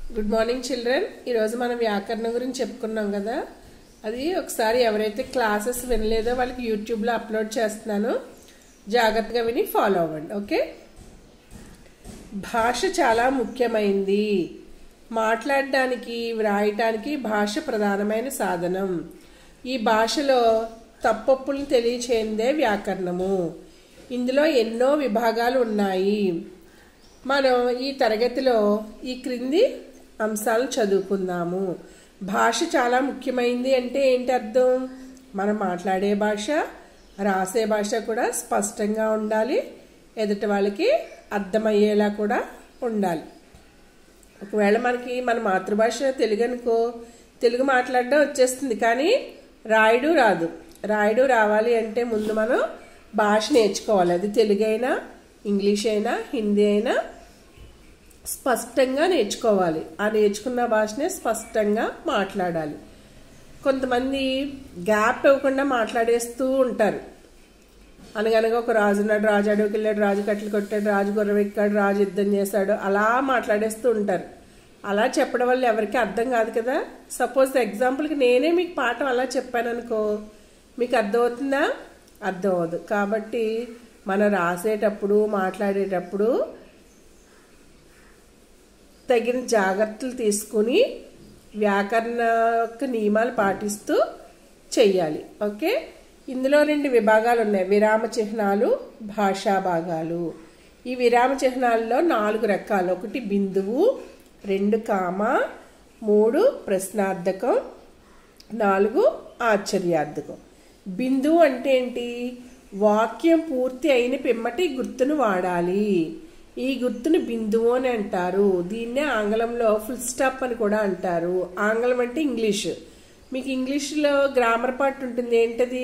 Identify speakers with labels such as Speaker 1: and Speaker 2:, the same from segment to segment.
Speaker 1: Good morning children. ఈరోజు మనం వ్యాకరణం గురించి చెప్పుకున్నాం కదా. అది ఒకసారి ఎవరైతే క్లాసెస్ వినలేదో వాళ్ళకి యూట్యూబ్లో అప్లోడ్ చేస్తున్నాను, జాగ్రత్తగా విని ఫాలో అవ్వండి. ఓకే. భాష చాలా ముఖ్యమైంది. మాట్లాడడానికి వ్రాయటానికి భాష ప్రధానమైన సాధనం. ఈ భాషలో తప్పొప్పులను తెలియచేయందే వ్యాకరణము. ఇందులో ఎన్నో విభాగాలు ఉన్నాయి. మనం ఈ తరగతిలో ఈ క్రింది అంశాలు చదువుకుందాము. భాష చాలా ముఖ్యమైంది అంటే ఏంటి అర్థం? మనం మాట్లాడే భాష, రాసే భాష కూడా స్పష్టంగా ఉండాలి, ఎదుటి వాళ్ళకి అర్థమయ్యేలా కూడా ఉండాలి. ఒకవేళ మనకి మన మాతృభాష తెలుగు అనుకో, తెలుగు మాట్లాడడం వచ్చేస్తుంది, కానీ రాయడం రాదు. రాయడం రావాలి అంటే ముందు మనం భాష నేర్చుకోవాలి. అది తెలుగు అయినా, ఇంగ్లీష్ అయినా, హిందీ అయినా స్పష్టంగా నేర్చుకోవాలి. ఆ నేర్చుకున్న భాషనే స్పష్టంగా మాట్లాడాలి. కొంతమంది గ్యాప్ ఇవ్వకుండా మాట్లాడేస్తూ ఉంటారు. అనగనగా ఒక రాజు ఉన్నాడు, రాజు అడవికి వెళ్ళాడు, రాజు కట్టెలు కొట్టాడు, రాజు గుర్రం ఎక్కాడు, రాజు యుద్ధం చేశాడు, అలా మాట్లాడేస్తూ ఉంటారు. అలా చెప్పడం వల్ల ఎవరికి అర్థం కాదు కదా. సపోజ్ ఎగ్జాంపుల్కి నేనే మీకు పాఠం అలా చెప్పాను అనుకో, మీకు అర్థమవుతుందా? అర్థం అవ్వదు. కాబట్టి మనం రాసేటప్పుడు, మాట్లాడేటప్పుడు తగిన జాగ్రత్తలు తీసుకుని వ్యాకరణ యొక్క నియమాలు పాటిస్తూ చెయ్యాలి. ఓకే. ఇందులో 2 విభాగాలు ఉన్నాయి: విరామ చిహ్నాలు, భాషా భాగాలు. ఈ విరామ చిహ్నాల్లో 4 రకాలు. 1 బిందువు, 2 కామ, 3 ప్రశ్నార్థకం, 4 ఆశ్చర్యార్థకం. బిందువు అంటే ఏంటి? వాక్యం పూర్తి అయిన పిమ్మటి గుర్తును వాడాలి. ఈ గుర్తును బిందువు అని అంటారు. దీన్నే ఆంగ్లంలో ఫుల్ స్టాప్ అని కూడా అంటారు. ఆంగ్లం అంటే ఇంగ్లీష్. మీకు ఇంగ్లీష్లో గ్రామర్ పార్ట్ ఉంటుంది. ఏంటది?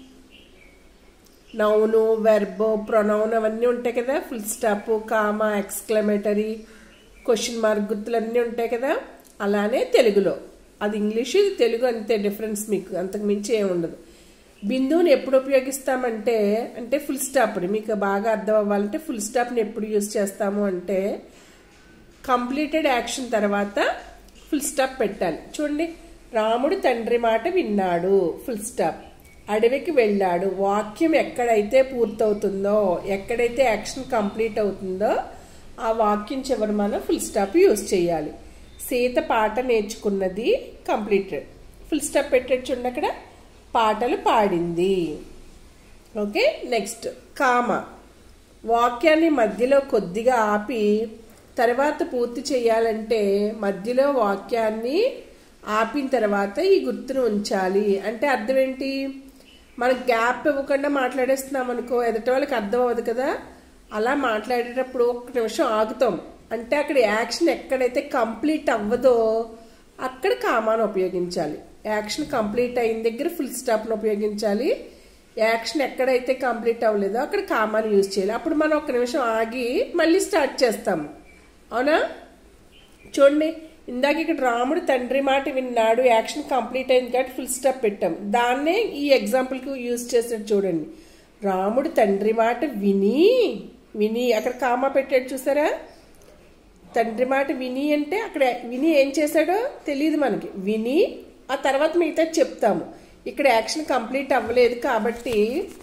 Speaker 1: నౌను, వెర్బ్, ప్రొనౌన్ అవన్నీ ఉంటాయి కదా. Full stop, comma, exclamatory, question mark గుర్తులన్నీ ఉంటాయి కదా. అలానే తెలుగులో అది ఇంగ్లీష్, ఇది తెలుగు, అంతే డిఫరెన్స్. మీకు అంతకు మించి ఏముండదు. బిందువుని ఎప్పుడు ఉపయోగిస్తామంటే, అంటే ఫుల్ స్టాప్ని మీకు బాగా అర్థం అవ్వాలంటే ఫుల్ స్టాప్ని ఎప్పుడు యూజ్ చేస్తాము అంటే కంప్లీటెడ్ యాక్షన్ తర్వాత ఫుల్ స్టాప్ పెట్టాలి. చూడండి, రాముడు తండ్రి మాట విన్నాడు, ఫుల్ స్టాప్. అడవికి వెళ్ళాడు, వాక్యం ఎక్కడైతే పూర్తవుతుందో, ఎక్కడైతే యాక్షన్ కంప్లీట్ అవుతుందో ఆ వాక్యం చివరి మనం ఫుల్ స్టాప్ యూజ్ చేయాలి. సీత పాట నేర్చుకున్నది, కంప్లీటెడ్, ఫుల్ స్టాప్ పెట్టాడు. చూడండి, అక్కడ పాటలు పాడింది. ఓకే. Next comma. వాక్యాన్ని మధ్యలో కొద్దిగా ఆపి తర్వాత పూర్తి చేయాలంటే మధ్యలో వాక్యాన్ని ఆపిన తర్వాత ఈ గుర్తును ఉంచాలి. అంటే అర్థం ఏంటి? మనకు గ్యాప్ ఇవ్వకుండా మాట్లాడేస్తున్నాం అనుకో, ఎదుటి వాళ్ళకి అర్థం అవ్వదు కదా. అలా మాట్లాడేటప్పుడు 1 నిమిషం ఆగుతాం. అంటే అక్కడ యాక్షన్ ఎక్కడైతే కంప్లీట్ అవ్వదో అక్కడ కామాను ఉపయోగించాలి. యాక్షన్ కంప్లీట్ అయిన దగ్గర ఫుల్ స్టాప్ను ఉపయోగించాలి. యాక్షన్ ఎక్కడైతే కంప్లీట్ అవ్వలేదో అక్కడ కామాను యూజ్ చేయాలి. అప్పుడు మనం 1 నిమిషం ఆగి మళ్ళీ స్టార్ట్ చేస్తాము. అవునా? చూడండి, ఇందాక ఇక్కడ రాముడు తండ్రి మాట విన్నాడు, యాక్షన్ కంప్లీట్ అయింది కాబట్టి ఫుల్ స్టాప్ పెట్టాం. దాన్నే ఈ ఎగ్జాంపుల్కి యూజ్ చేసాడు. చూడండి, రాముడు తండ్రి మాట విని, విని అక్కడ కామా పెట్టాడు. చూసారా? తండ్రి మాట విని అంటే అక్కడ విని ఏం చేశాడో తెలియదు మనకి. విని ఆ తర్వాత మిగతా చెప్తాము. ఇక్కడ యాక్షన్ కంప్లీట్ అవ్వలేదు కాబట్టి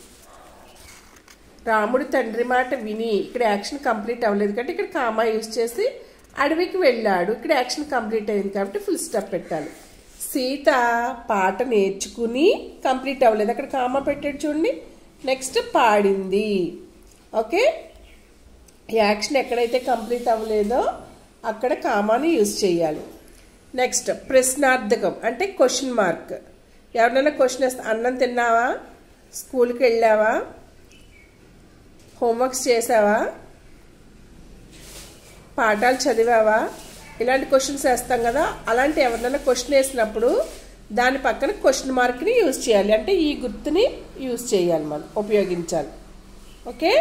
Speaker 1: రాముడు తండ్రి మాట విని, ఇక్కడ యాక్షన్ కంప్లీట్ అవ్వలేదు కాబట్టి ఇక్కడ కామా యూజ్ చేసి అడవికి వెళ్ళాడు, ఇక్కడ యాక్షన్ కంప్లీట్ అయింది కాబట్టి ఫుల్ స్టాప్ పెట్టాలి. సీత పాట నేర్చుకుని, కంప్లీట్ అవ్వలేదు, అక్కడ కామా పెట్టాడు. చూడండి. నెక్స్ట్ పాడింది. ఓకే. యాక్షన్ ఎక్కడైతే కంప్లీట్ అవ్వలేదో అక్కడ కామాని యూజ్ చేయాలి. నెక్స్ట్ ప్రశ్నార్థకం అంటే క్వశ్చన్ మార్క్. ఎవరినైనా క్వశ్చన్ వేస్తా, అన్నం తిన్నావా, స్కూల్కి వెళ్ళావా, హోంవర్క్స్ చేసావా, పాఠాలు చదివావా, ఇలాంటి క్వశ్చన్స్ వేస్తాం కదా. అలాంటి ఎవరినైనా క్వశ్చన్ వేసినప్పుడు దాని పక్కన క్వశ్చన్ మార్క్ని యూజ్ చేయాలి. అంటే ఈ గుర్తుని యూజ్ చేయాలి, మనం ఉపయోగించాలి. ఓకే.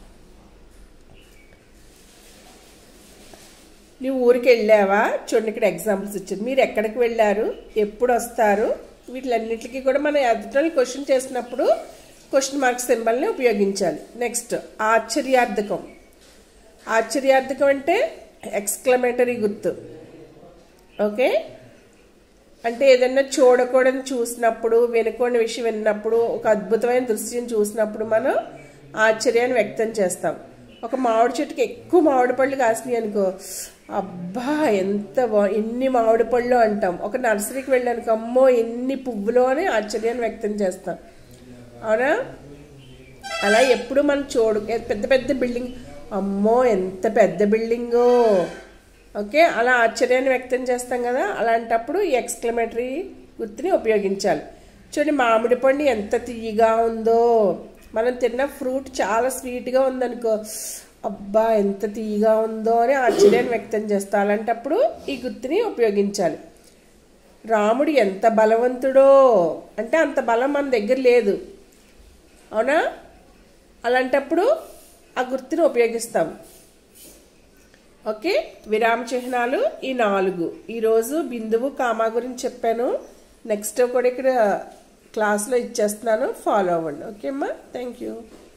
Speaker 1: నువ్వు ఊరికి వెళ్ళావా? చూడండి, ఇక్కడ ఎగ్జాంపుల్స్ ఇచ్చారు. మీరు ఎక్కడికి వెళ్ళారు, ఎప్పుడు వస్తారు, వీటిలన్నిటికీ కూడా మనం ఎదుటి క్వశ్చన్ చేసినప్పుడు క్వశ్చన్ మార్క్ సింబల్ని ఉపయోగించాలి. నెక్స్ట్ ఆశ్చర్యార్థకం. ఆశ్చర్యార్థకం అంటే ఎక్స్క్లమేటరీ గుర్తు. ఓకే, అంటే ఏదన్నా చూడకూడని చూసినప్పుడు, వినకూడని విషయం విన్నప్పుడు, ఒక అద్భుతమైన దృశ్యం చూసినప్పుడు మనం ఆశ్చర్యాన్ని వ్యక్తం చేస్తాం. ఒక మామిడి చెట్టుకి ఎక్కువ మామిడి పళ్ళు కాసినాయి అనుకో, అబ్బా ఎంత ఎన్ని మామిడి పళ్ళు అంటాం. ఒక నర్సరీకి వెళ్ళానుకో, అమ్మో ఎన్ని పువ్వులు అని ఆశ్చర్యాన్ని వ్యక్తం చేస్తాం. అవునా? అలా ఎప్పుడు మనం పెద్ద పెద్ద బిల్డింగ్, అమ్మో ఎంత పెద్ద బిల్డింగో, ఓకే, అలా ఆశ్చర్యాన్ని వ్యక్తం చేస్తాం కదా. అలాంటప్పుడు ఈ ఎక్స్క్లమేటరీ గుర్తుని ఉపయోగించాలి. చూడండి, మామిడి పండు ఎంత తీయగా ఉందో, మనం తిన్న ఫ్రూట్ చాలా స్వీట్గా ఉందనుకో, అబ్బా ఎంత తీయగా ఉందో అని ఆశ్చర్యాన్ని వ్యక్తం చేస్తాం. అలాంటప్పుడు ఈ గుర్తుని ఉపయోగించాలి. రాముడు ఎంత బలవంతుడో, అంటే అంత బలం మన దగ్గర లేదు. అవునా? అలాంటప్పుడు ఆ గుర్తుని ఉపయోగిస్తాం. ఓకే, విరామ చిహ్నాలు ఈ 4. ఈరోజు బిందువు కామా గురించి చెప్పాను. నెక్స్ట్ కూడా ఇక్కడ క్లాస్లో ఇచ్చేస్తున్నాను, ఫాలో అవ్వండి. ఓకే అమ్మా, థ్యాంక్ యూ.